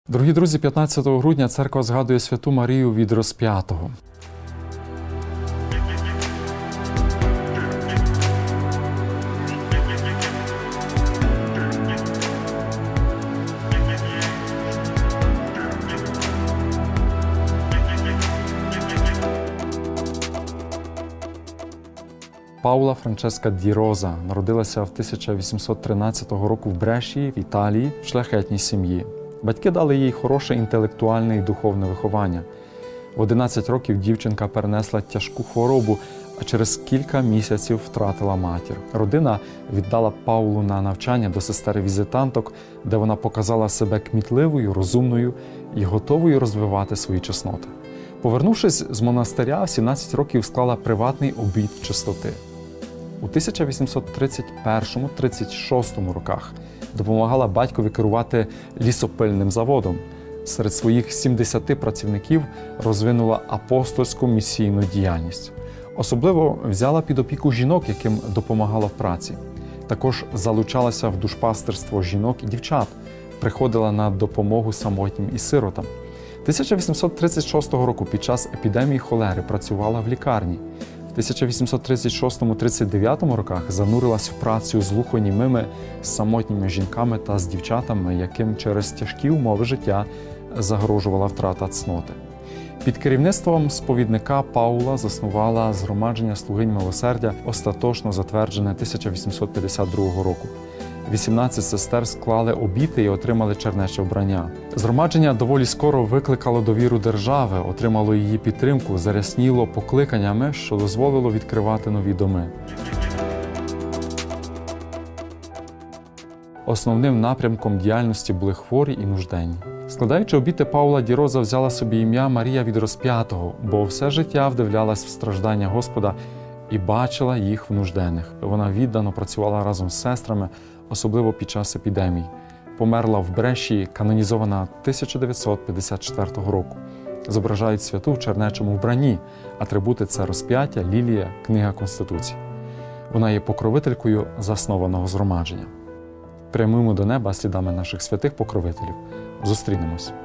Дорогі друзі, 15 грудня церква згадує Святу Марію від Розп'ятого. Паула Франческа ді Роза народилася в 1813 року в Брешії, в Італії, в шляхетній сім'ї. Батьки дали їй хороше інтелектуальне і духовне виховання. В 11 років дівчинка перенесла тяжку хворобу, а через кілька місяців втратила матір. Родина віддала Паулу на навчання до сестер-візитанток, де вона показала себе кмітливою, розумною і готовою розвивати свої чесноти. Повернувшись з монастиря, в 17 років склала приватний обід чистоти. У 1831-36 роках допомагала батькові керувати лісопильним заводом. Серед своїх 70 працівників розвинула апостольську місійну діяльність. Особливо взяла під опіку жінок, яким допомагала в праці. Також залучалася в душпастерство жінок і дівчат, приходила на допомогу самотнім і сиротам. 1836 року під час епідемії холери працювала в лікарні. В 1836-39 роках занурилась в працю з глухонімими, з самотніми жінками та з дівчатами, яким через тяжкі умови життя загрожувала втрата цноти. Під керівництвом сповідника Паула заснувала згромадження слугинь милосердя, остаточно затверджене 1852 року. 18 сестер склали обіти і отримали чернече вбрання. Згромадження доволі скоро викликало довіру держави, отримало її підтримку, зарясніло покликаннями, що дозволило відкривати нові доми. Основним напрямком діяльності були хворі і нужденні. Складаючи обіти, Паула ді Роза взяла собі ім'я Марія від Розп'ятого, бо все життя вдивлялась в страждання Господа і бачила їх в нужденних. Вона віддано працювала разом з сестрами, особливо під час епідемій. Померла в Брешії, канонізована 1954 року. Зображають святу в чернечому вбранні. Атрибути – це розп'яття, лілія, книга Конституції. Вона є покровителькою заснованого згромадження. Прямуємо до неба слідами наших святих покровителів. Зустрінемось.